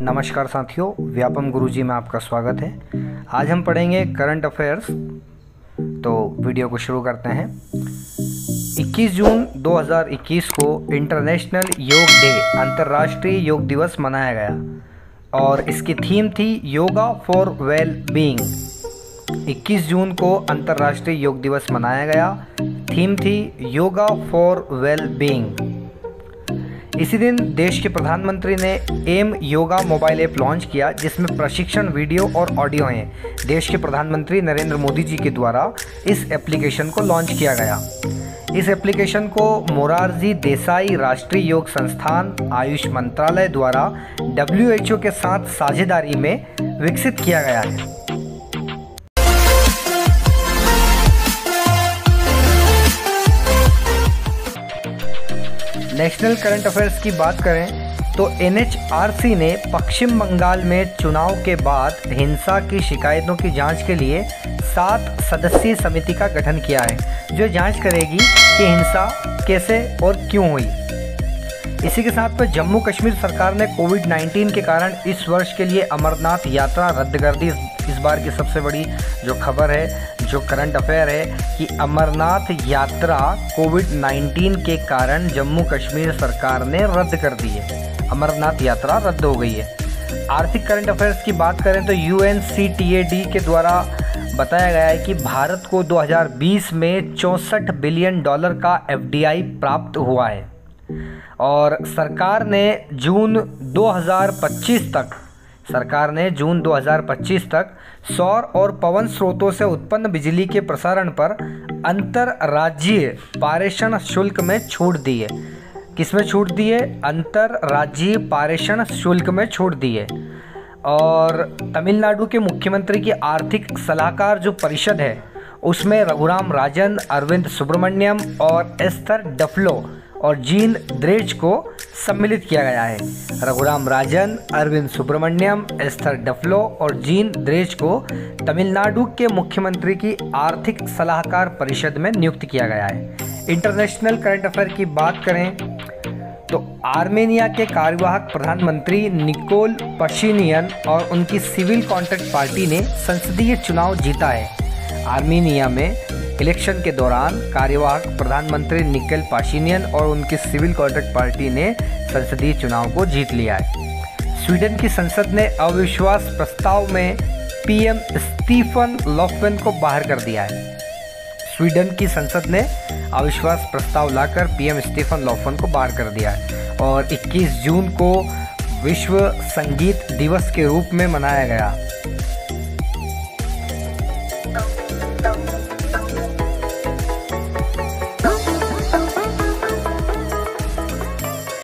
नमस्कार साथियों, व्यापम गुरुजी में आपका स्वागत है। आज हम पढ़ेंगे करंट अफेयर्स। तो वीडियो को शुरू करते हैं। 21 जून 2021 को इंटरनेशनल योग डे, अंतर्राष्ट्रीय योग दिवस मनाया गया और इसकी थीम थी योगा फॉर वेल बीइंग। 21 जून को अंतर्राष्ट्रीय योग दिवस मनाया गया, थीम थी योगा फॉर वेल बीइंग। इसी दिन देश के प्रधानमंत्री ने M yoga mobile app launch किया, जिसमें प्रशिक्षण वीडियो और ऑडियो हैं। देश के प्रधानमंत्री नरेंद्र मोदी जी के द्वारा इस एप्लीकेशन को लॉन्च किया गया। इस एप्लीकेशन को मोरारजी देसाई राष्ट्रीय योग संस्थान, आयुष मंत्रालय द्वारा WHO के साथ साझेदारी में विकसित किया गया है। नेशनल करंट अफेयर्स की बात करें तो NHRC ने पश्चिम बंगाल में चुनाव के बाद हिंसा की शिकायतों की जांच के लिए 7 सदस्यीय समिति का गठन किया है, जो जांच करेगी कि हिंसा कैसे और क्यों हुई। इसी के साथ में जम्मू कश्मीर सरकार ने कोविड-19 के कारण इस वर्ष के लिए अमरनाथ यात्रा रद्द कर दी। इस बार की सबसे बड़ी जो खबर है, जो करंट अफेयर है कि अमरनाथ यात्रा कोविड-19 के कारण जम्मू कश्मीर सरकार ने रद्द कर दी है। अमरनाथ यात्रा रद्द हो गई है। आर्थिक करंट अफेयर्स की बात करें तो UNCTAD के द्वारा बताया गया है कि भारत को 2020 में $64 बिलियन का FDI प्राप्त हुआ है और सरकार ने जून 2025 तक सौर और पवन स्रोतों से उत्पन्न बिजली के प्रसारण पर अंतरराज्यीय पारेषण शुल्क में छूट दी है। किसमें छूट दी है? अंतरराज्यीय पारेषण शुल्क में छूट दी है। और तमिलनाडु के मुख्यमंत्री की आर्थिक सलाहकार जो परिषद है, उसमें रघुराम राजन, अरविंद सुब्रमण्यम और एस्थर डफलो और जीन द्रेज को सम्मिलित किया गया है। रघुराम राजन, अरविंद सुब्रमण्यम, एस्थर डफलो और जीन द्रेज को तमिलनाडु के मुख्यमंत्री की आर्थिक सलाहकार परिषद में नियुक्त किया गया है। इंटरनेशनल करंट अफेयर की बात करें तो आर्मेनिया के कार्यवाहक प्रधानमंत्री निकोल पशिनियन और उनकी सिविल कॉन्ट्रैक्ट पार्टी ने संसदीय चुनाव जीता है। आर्मेनिया में इलेक्शन के दौरान कार्यवाहक प्रधानमंत्री निकोल पाशिनियन और उनकी सिविल कॉन्ट्रैक्ट पार्टी ने संसदीय चुनाव को जीत लिया है। स्वीडन की संसद ने अविश्वास प्रस्ताव में PM स्टीफन लोफवेन को बाहर कर दिया है। स्वीडन की संसद ने अविश्वास प्रस्ताव लाकर PM स्टीफन लोफवेन को बाहर कर दिया है और 21 जून को विश्व संगीत दिवस के रूप में मनाया गया।